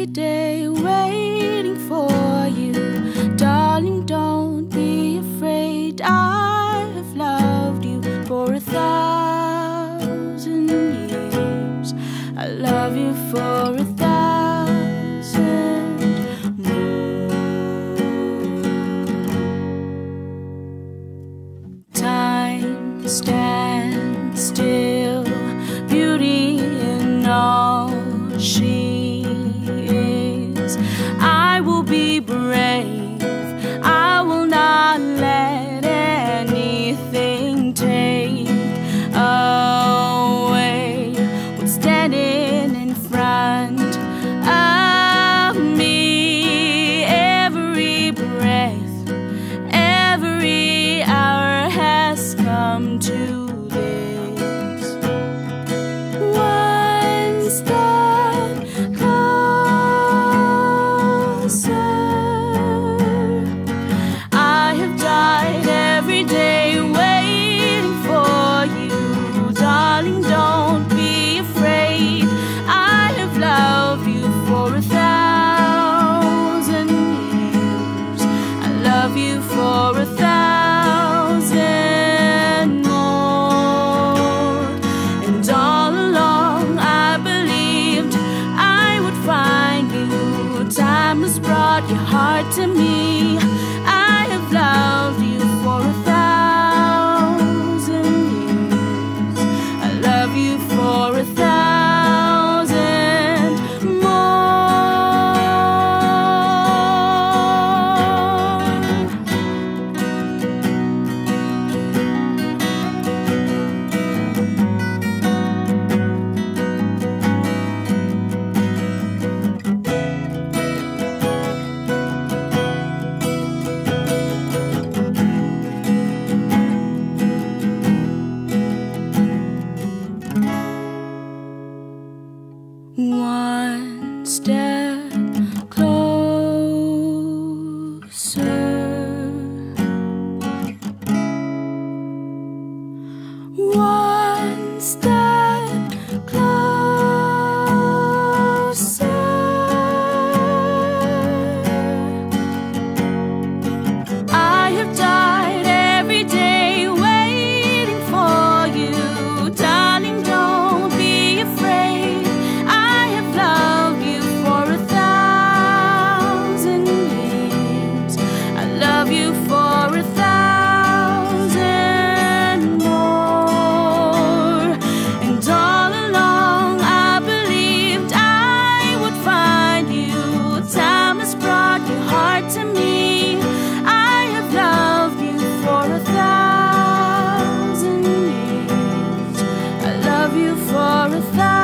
every day waiting for you. Darling, don't be afraid. I have loved you for 1,000 years. I love you for 1,000 more. Time stands still, beauty in all she is. I will be brave, I will not let anything take away what's standing in front of me. Every breath, every hour has come to this. One step closer. I have died every day waiting for you. Darling, don't be afraid. I have loved you for 1,000 years. I love you for 1,000 more. And all along I believed I would find you. Time has brought your heart to me. I have loved you for 1,000 years. I love you for 1,000 one step closer. One step closer. I have died every day waiting for you. Darling, don't be afraid. I have loved you for 1,000 years. I love you for 1,000 more. And all along I believed I would find you. Time has brought your heart to me. I have loved you for 1,000 years. I love you for 1,000